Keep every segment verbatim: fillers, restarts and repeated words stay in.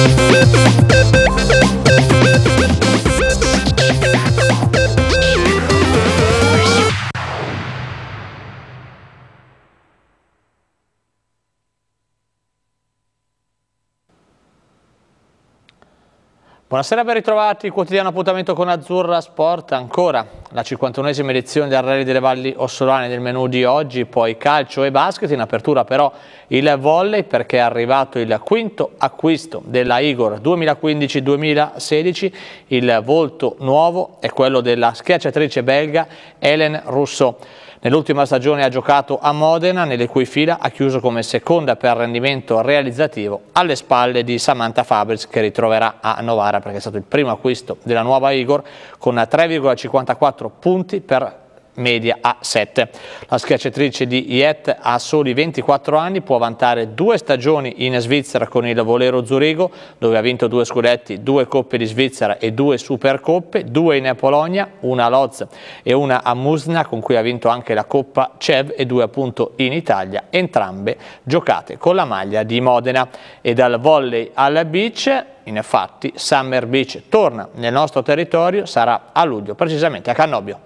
Buonasera, ben ritrovati. Quotidiano appuntamento con Azzurra Sport. Ancora la cinquantunesima edizione del Rally delle Valli Ossolane del menù di oggi, poi calcio e basket. In apertura però il volley, perché è arrivato il quinto acquisto della Igor duemilaquindici duemilasedici. Il volto nuovo è quello della schiacciatrice belga Hélène Rousseau. Nell'ultima stagione ha giocato a Modena, nelle cui fila ha chiuso come seconda per rendimento realizzativo, alle spalle di Samantha Fabris, che ritroverà a Novara perché è stato il primo acquisto della nuova Igor, con tre virgola cinquantaquattro punti per media a sette. La schiacciatrice di Yet ha soli ventiquattro anni, può vantare due stagioni in Svizzera con il Volero Zurigo, dove ha vinto due scudetti, due coppe di Svizzera e due supercoppe, due in Polonia, una a Lodz e una a Musna, con cui ha vinto anche la Coppa CEV, e due appunto in Italia, entrambe giocate con la maglia di Modena. E dal volley al beach, infatti Summer Beach torna nel nostro territorio, sarà a luglio, precisamente a Cannobio.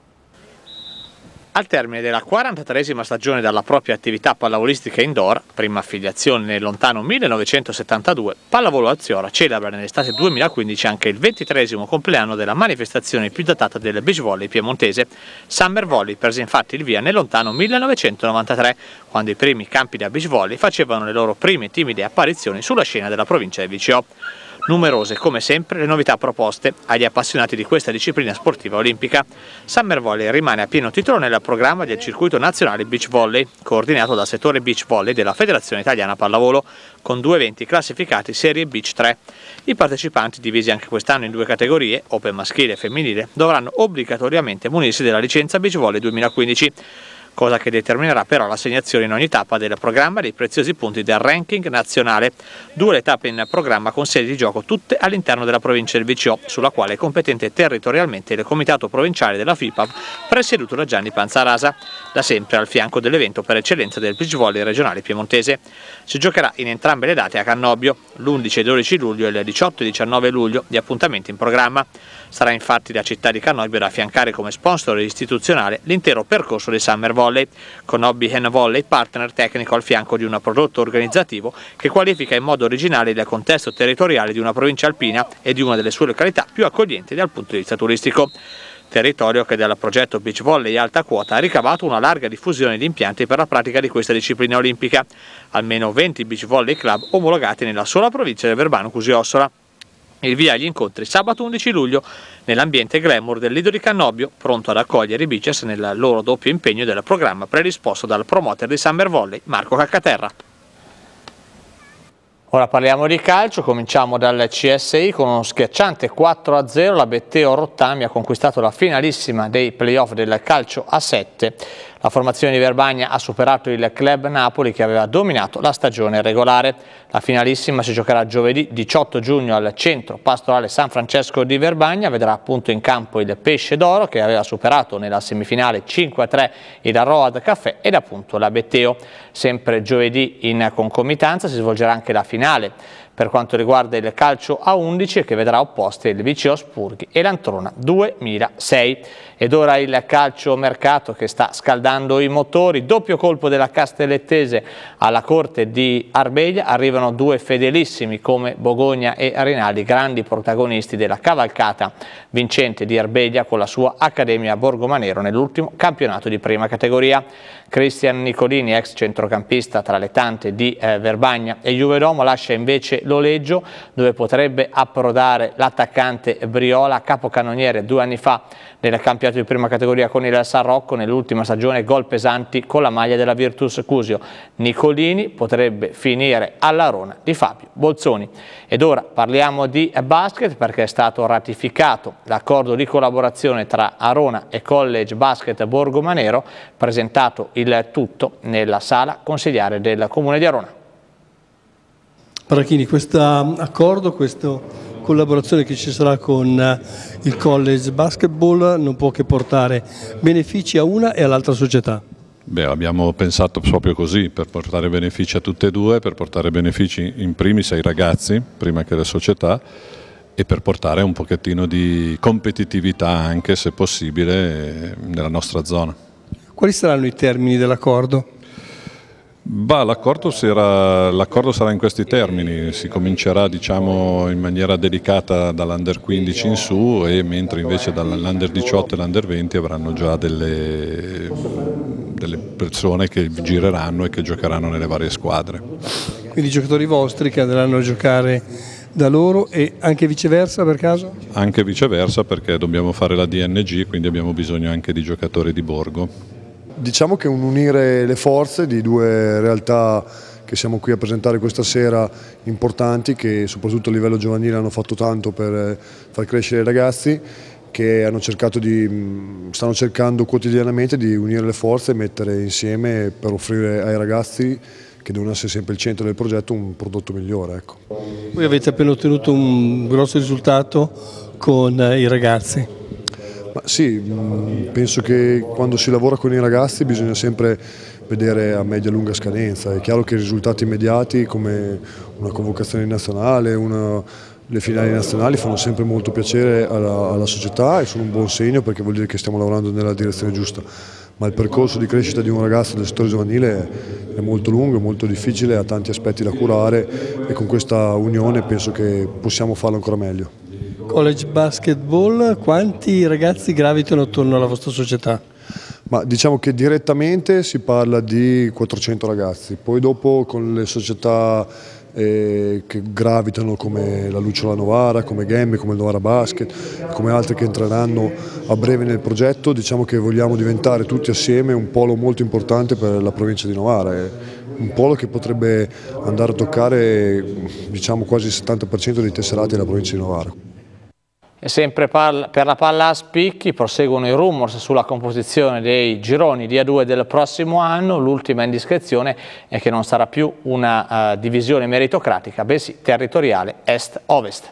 Al termine della quarantatreesima stagione dalla propria attività pallavolistica indoor, prima affiliazione nel lontano millenovecentosettantadue, Pallavolo Alziora celebra nell'estate duemilaquindici anche il ventitreesimo compleanno della manifestazione più datata del beach volley piemontese. Summer Volley prese infatti il via nel lontano millenovecentonovantatré, quando i primi campi da beach volley facevano le loro prime timide apparizioni sulla scena della provincia di V C O. Numerose, come sempre, le novità proposte agli appassionati di questa disciplina sportiva olimpica. Summer Volley rimane a pieno titolo nel programma del circuito nazionale Beach Volley, coordinato dal settore Beach Volley della Federazione Italiana Pallavolo, con due eventi classificati Serie Beach tre. I partecipanti, divisi anche quest'anno in due categorie, Open maschile e femminile, dovranno obbligatoriamente munirsi della licenza Beach Volley duemilaquindici. Cosa che determinerà però l'assegnazione in ogni tappa del programma dei preziosi punti del ranking nazionale. Due le tappe in programma con sedi di gioco tutte all'interno della provincia del V C O, sulla quale è competente territorialmente il comitato provinciale della FIPAV, presieduto da Gianni Panzarasa, da sempre al fianco dell'evento per eccellenza del beach volley regionale piemontese. Si giocherà in entrambe le date a Cannobio, l'undici e dodici luglio e il diciotto e diciannove luglio, di appuntamenti in programma. Sarà infatti la città di Cannobio ad affiancare come sponsor istituzionale l'intero percorso dei Summer Volley, con Hobby and Volley partner tecnico al fianco di un prodotto organizzativo che qualifica in modo originale il contesto territoriale di una provincia alpina e di una delle sue località più accoglienti dal punto di vista turistico. Territorio che dal progetto Beach Volley Alta Quota ha ricavato una larga diffusione di impianti per la pratica di questa disciplina olimpica, almeno venti beach volley club omologati nella sola provincia di Verbano Cusio-Ossola. Il via agli incontri sabato undici luglio nell'ambiente glamour del Lido di Cannobio, pronto ad accogliere i beachers nel loro doppio impegno del programma predisposto dal promoter di Summer Volley Marco Caccaterra. Ora parliamo di calcio, cominciamo dal C S I con uno schiacciante quattro a zero. La Betteo Rottami ha conquistato la finalissima dei playoff del calcio a sette. La formazione di Verbagna ha superato il club Napoli, che aveva dominato la stagione regolare. La finalissima si giocherà giovedì diciotto giugno al centro pastorale San Francesco di Verbagna. Vedrà appunto in campo il Pesce d'Oro, che aveva superato nella semifinale cinque a tre il Road Café, ed appunto la Betteo. Sempre giovedì in concomitanza si svolgerà anche la finale per quanto riguarda il calcio a undici, che vedrà opposti il V C O Spurghi e l'Antrona duemilasei. Ed ora il calcio mercato che sta scaldando i motori. Doppio colpo della Castellettese alla corte di Arbeglia. Arrivano due fedelissimi come Bogogna e Rinaldi, grandi protagonisti della cavalcata vincente di Arbeglia con la sua Accademia Borgomanero nell'ultimo campionato di prima categoria. Cristian Nicolini, ex centrocampista tra le tante di eh, Verbagna e Juvedomo, lascia invece l'Oleggio, dove potrebbe approdare l'attaccante Briola, capocannoniere due anni fa nel campionato di prima categoria con il San Rocco, nell'ultima stagione gol pesanti con la maglia della Virtus Cusio. Nicolini potrebbe finire all'Arona di Fabio Bolzoni. Ed ora parliamo di basket, perché è stato ratificato l'accordo di collaborazione tra Arona e College Basket Borgomanero, presentato il tutto nella sala consigliare del Comune di Arona. Parachini, questo accordo, questa collaborazione che ci sarà con il College Basketball non può che portare benefici a una e all'altra società. Beh, abbiamo pensato proprio così, per portare benefici a tutte e due, per portare benefici in primis ai ragazzi, prima che alle società, e per portare un pochettino di competitività anche, se possibile, nella nostra zona. Quali saranno i termini dell'accordo? L'accordo sarà in questi termini, si comincerà diciamo, in maniera delicata dall'Under quindici in su, e mentre invece dall'Under diciotto e l'Under venti avranno già delle, delle persone che gireranno e che giocheranno nelle varie squadre. Quindi i giocatori vostri che andranno a giocare da loro, e anche viceversa per caso? Anche viceversa, perché dobbiamo fare la D N G, quindi abbiamo bisogno anche di giocatori di borgo. Diciamo che un unire le forze di due realtà che siamo qui a presentare questa sera, importanti, che soprattutto a livello giovanile hanno fatto tanto per far crescere i ragazzi, che hanno cercato di, stanno cercando quotidianamente di unire le forze e mettere insieme per offrire ai ragazzi, che devono essere sempre il centro del progetto, un prodotto migliore. Ecco. Voi avete appena ottenuto un grosso risultato con i ragazzi. Ma sì, penso che quando si lavora con i ragazzi bisogna sempre vedere a media e lunga scadenza. È chiaro che i risultati immediati, come una convocazione nazionale, una, le finali nazionali, fanno sempre molto piacere alla, alla società e sono un buon segno, perché vuol dire che stiamo lavorando nella direzione giusta. Ma il percorso di crescita di un ragazzo del settore giovanile è molto lungo, molto difficile, ha tanti aspetti da curare, e con questa unione penso che possiamo farlo ancora meglio. College Basketball, quanti ragazzi gravitano attorno alla vostra società? Ma diciamo che direttamente si parla di quattrocento ragazzi, poi dopo con le società eh, che gravitano come la Lucciola Novara, come Gemmi, come il Novara Basket, come altre che entreranno a breve nel progetto, diciamo che vogliamo diventare tutti assieme un polo molto importante per la provincia di Novara, un polo che potrebbe andare a toccare diciamo, quasi il settanta per cento dei tesserati della provincia di Novara. E sempre per la palla a spicchi proseguono i rumors sulla composizione dei gironi di A due del prossimo anno. L'ultima indiscrezione è che non sarà più una uh, divisione meritocratica, bensì territoriale est-ovest.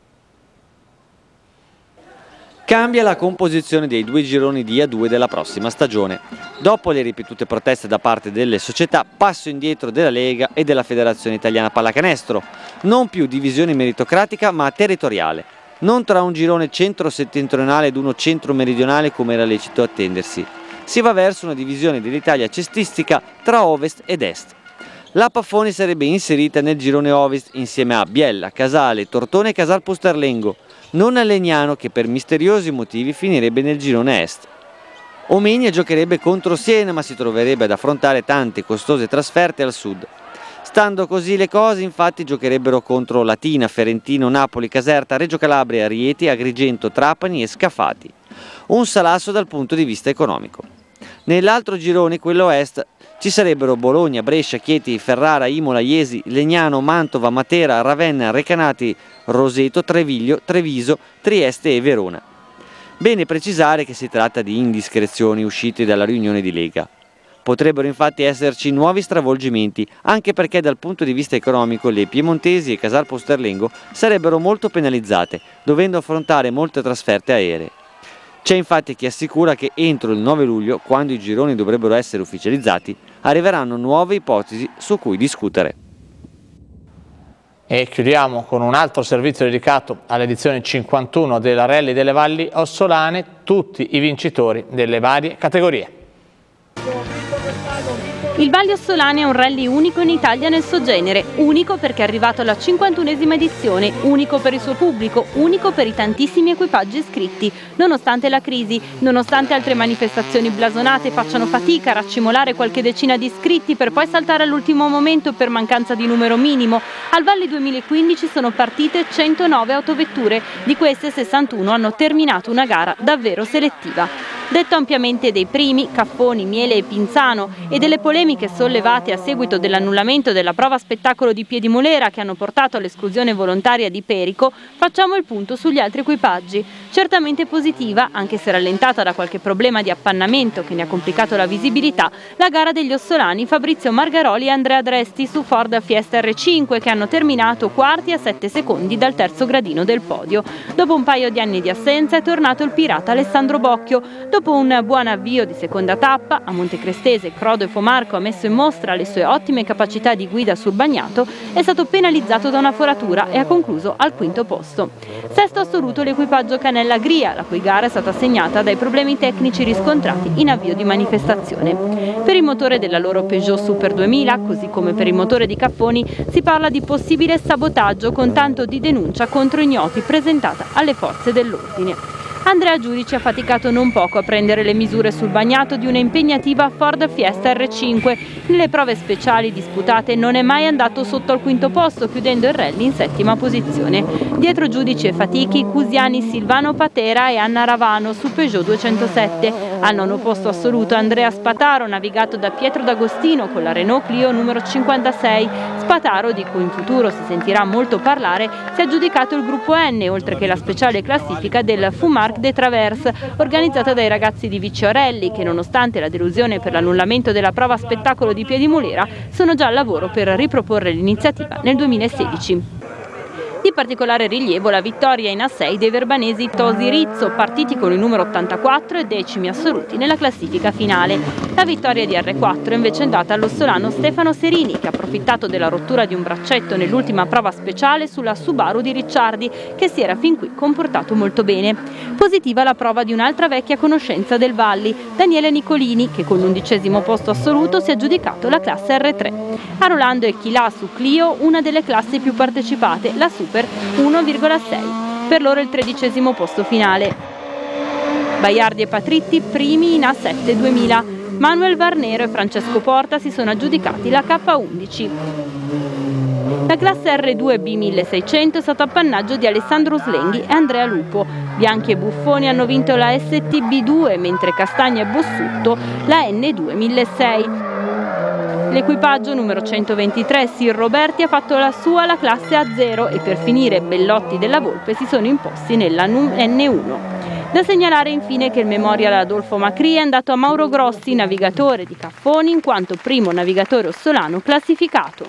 Cambia la composizione dei due gironi di A due della prossima stagione. Dopo le ripetute proteste da parte delle società, passo indietro della Lega e della Federazione Italiana Pallacanestro. Non più divisione meritocratica ma territoriale. Non tra un girone centro-settentrionale ed uno centro-meridionale come era lecito attendersi. Si va verso una divisione dell'Italia cestistica tra ovest ed est. La Paffoni sarebbe inserita nel girone ovest insieme a Biella, Casale, Tortone e Casal Pusterlengo, non a Legnano, che per misteriosi motivi finirebbe nel girone est. Omegna giocherebbe contro Siena, ma si troverebbe ad affrontare tante costose trasferte al sud. Stando così le cose, infatti, giocherebbero contro Latina, Ferentino, Napoli, Caserta, Reggio Calabria, Rieti, Agrigento, Trapani e Scafati. Un salasso dal punto di vista economico. Nell'altro girone, quello est, ci sarebbero Bologna, Brescia, Chieti, Ferrara, Imola, Iesi, Legnano, Mantova, Matera, Ravenna, Recanati, Roseto, Treviglio, Treviso, Trieste e Verona. Bene precisare che si tratta di indiscrezioni uscite dalla riunione di Lega. Potrebbero infatti esserci nuovi stravolgimenti, anche perché dal punto di vista economico le piemontesi e Casal Pusterlengo sarebbero molto penalizzate, dovendo affrontare molte trasferte aeree. C'è infatti chi assicura che entro il nove luglio, quando i gironi dovrebbero essere ufficializzati, arriveranno nuove ipotesi su cui discutere. E chiudiamo con un altro servizio dedicato all'edizione cinquantuno della Rally delle Valli Ossolane, tutti i vincitori delle varie categorie. Il Valli Ossolane è un rally unico in Italia nel suo genere, unico perché è arrivato alla cinquantunesima edizione, unico per il suo pubblico, unico per i tantissimi equipaggi iscritti. Nonostante la crisi, nonostante altre manifestazioni blasonate facciano fatica a raccimolare qualche decina di iscritti per poi saltare all'ultimo momento per mancanza di numero minimo, al Valli duemilaquindici sono partite centonove autovetture, di queste sessantuno hanno terminato una gara davvero selettiva. Detto ampiamente dei primi, Caffoni, Miele e Pinzano, e delle polemiche sollevate a seguito dell'annullamento della prova spettacolo di Piedimolera che hanno portato all'esclusione volontaria di Perico, facciamo il punto sugli altri equipaggi. Certamente positiva, anche se rallentata da qualche problema di appannamento che ne ha complicato la visibilità, la gara degli ossolani Fabrizio Margaroli e Andrea Dresti su Ford Fiesta R cinque, che hanno terminato quarti a sette secondi dal terzo gradino del podio. Dopo un paio di anni di assenza è tornato il pirata Alessandro Bocchio. Dopo Dopo un buon avvio di seconda tappa, a Montecrestese Crodo e Fomarco ha messo in mostra le sue ottime capacità di guida sul bagnato, è stato penalizzato da una foratura e ha concluso al quinto posto. Sesto assoluto l'equipaggio Canella Gria, la cui gara è stata segnata dai problemi tecnici riscontrati in avvio di manifestazione. Per il motore della loro Peugeot Super duemila, così come per il motore di Capponi, si parla di possibile sabotaggio con tanto di denuncia contro ignoti presentata alle forze dell'ordine. Andrea Giudici ha faticato non poco a prendere le misure sul bagnato di una impegnativa Ford Fiesta R cinque. Nelle prove speciali disputate non è mai andato sotto al quinto posto, chiudendo il rally in settima posizione. Dietro Giudici e Fatichi, Cusiani, Silvano Patera e Anna Ravano su Peugeot duecentosette. Al nono posto assoluto Andrea Spataro, navigato da Pietro D'Agostino con la Renault Clio numero cinquantasei. Spataro, di cui in futuro si sentirà molto parlare, si è aggiudicato il gruppo N, oltre che la speciale classifica del Fumar de Traverse, organizzata dai ragazzi di Vicciorelli, che nonostante la delusione per l'annullamento della prova spettacolo di Piedimulera sono già al lavoro per riproporre l'iniziativa nel duemilasedici. Di particolare rilievo la vittoria in A sei dei verbanesi Tosi Rizzo, partiti con il numero ottantaquattro e decimi assoluti nella classifica finale. La vittoria di R quattro è invece andata all'ossolano Stefano Serini, che ha approfittato della rottura di un braccetto nell'ultima prova speciale sulla Subaru di Ricciardi, che si era fin qui comportato molto bene. Positiva la prova di un'altra vecchia conoscenza del Valli, Daniele Nicolini, che con l'undicesimo posto assoluto si è aggiudicato la classe R tre. A Rolando e Chilà su Clio, una delle classi più partecipate, la Super uno virgola sei. Per loro il tredicesimo posto finale. Baiardi e Patritti primi in A sette duemila. Manuel Varnero e Francesco Porta si sono aggiudicati la K undici. La classe R due B milleseicento è stato appannaggio di Alessandro Slenghi e Andrea Lupo. Bianchi e Buffoni hanno vinto la S T B due, mentre Castagna e Bossutto la N due milleseicento. L'equipaggio numero centoventitré Sir Roberti ha fatto la sua la classe A zero e per finire Bellotti della Volpe si sono imposti nella N uno. Da segnalare infine che il Memorial Adolfo Macri è andato a Mauro Grossi, navigatore di Capponi, in quanto primo navigatore ossolano classificato.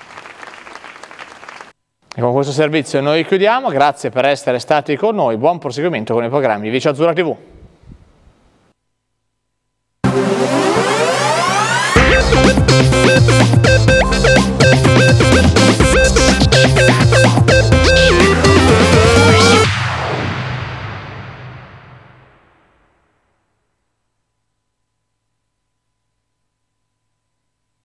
E con questo servizio noi chiudiamo, grazie per essere stati con noi, buon proseguimento con i programmi di Vice Azzurra tivù. We'll be right back.